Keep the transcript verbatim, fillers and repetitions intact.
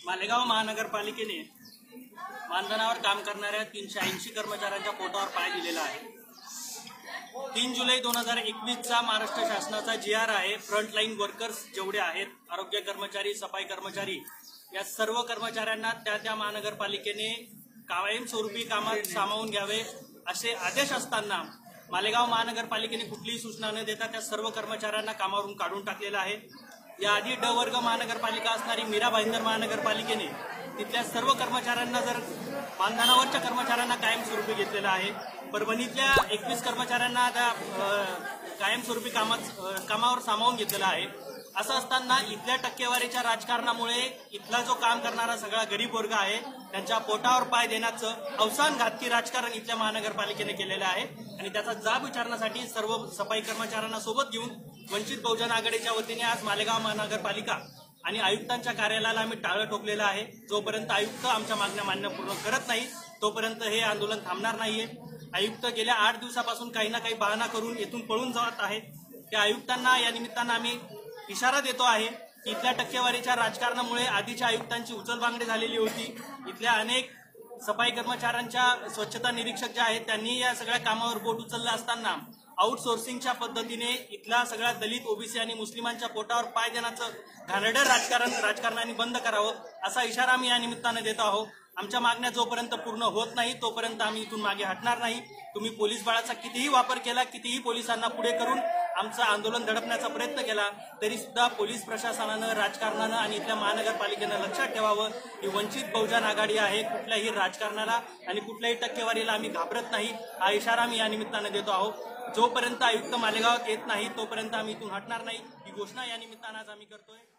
मालेगाव महानगरपालिकेने मानधनावर काम करणाऱ्या तीनशे ऐंशी कर्मचाऱ्यांच्या पोटावर पाय दिलेला आहे। तीन जुलै दोन हजार एकवीसचा महाराष्ट्र शासनाचा जी आर आहे। फ्रंटलाईन वर्कर्स जेवढे आहेत, आरोग्य कर्मचारी, सफाई कर्मचारी, या सर्व कर्मचाऱ्यांना त्या त्या महानगरपालिकेने कायमस्वरूपी कामात सामावून घ्यावे असे आदेश असताना मालेगाव महानगरपालिकेने कुठलीही सूचना न देता त्या सर्व कर्मचाऱ्यांना कामावरून काढून टाकलेलं आहे। याआधी ड वर्ग महानगरपालिका असणारी मीरा भाईंदर महानगरपालिकेने तिथल्या सर्व कर्मचाऱ्यांना जर मानधनावरच्या कर्मचाऱ्यांना कायमस्वरूपी घेतलेलं आहे। परभणीतल्या एकवीस कर्मचाऱ्यांना आता कायमस्वरूपी कामात कामावर सामावून घेतलेलं आहे। असं असताना इथल्या टक्केवारीच्या राजकारणामुळे इथला जो काम करणारा सगळा गरीब वर्ग आहे त्यांच्या पोटावर पाय देण्याचं अवसान घातकी राजकारण इथल्या महानगरपालिकेने केलेलं आहे आणि त्याचा जाब विचारण्यासाठी सर्व सफाई कर्मचाऱ्यांना सोबत घेऊन वंचित बहुजन आघाडीच्या वतीने आज मालेगाव महानगरपालिका आणि आयुक्तांच्या कार्यालयाला आम्ही टाळं ठोकलेलं आहे। जोपर्यंत आयुक्त आमच्या मागण्या मान्य पूर्ण करत नाही तोपर्यंत हे आंदोलन थांबणार नाहीये। आयुक्त गेल्या आठ दिवसापासून काही ना काही बहाणा करून इथून पळून जात आहेत। त्या आयुक्तांना या निमित्तानं आम्ही इशारा देतो आहे की इथल्या टक्केवारीच्या राजकारणामुळे आधीच्या आयुक्तांची उचलबांगडी झालेली होती। इथल्या अनेक सफाई कर्मचाऱ्यांच्या स्वच्छता निरीक्षक जे आहेत त्यांनी या सगळ्या कामावर बोट उचललं असताना आउटसोर्सिंगच्या पद्धतीने इथला सगळ्या दलित, ओबीसी आणि मुस्लिमांच्या पोटावर पाय देण्याचं घाणेरडं राजकारण राजकारणाने बंद करावं असा इशारा आम्ही या निमित्तानं देत आहोत। आमच्या मागण्या जोपर्यंत पूर्ण होत नाही तोपर्यंत आम्ही इथून मागे हटणार नाही। तुम्ही पोलीस बळाचा कितीही वापर केला, कितीही पोलिसांना पुढे करून आमचं आंदोलन दडपण्याचा प्रयत्न केला तरी सुद्धा पोलीस प्रशासनानं, राजकारणानं आणि इथल्या महानगरपालिकेनं लक्षात ठेवावं ही वंचित बहुजन आघाडी आहे। कुठल्याही राजकारणाला आणि कुठल्याही टक्केवारीला आम्ही घाबरत नाही हा इशारा आम्ही या निमित्तानं देतो आहोत। जोपर्यंत आयुक्त मालेगावात येत नाही तोपर्यंत आम्ही इथून हटणार नाही ही घोषणा या निमित्तानं आज आम्ही करतोय।